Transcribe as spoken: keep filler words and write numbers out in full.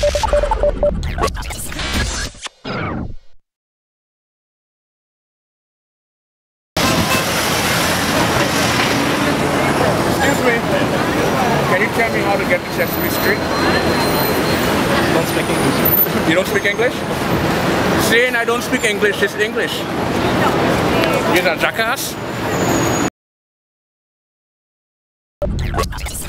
Excuse me. Can you tell me how to get to Sesame Street? Don't speak English. You don't speak English? Saying I don't speak English is English. You're a jackass?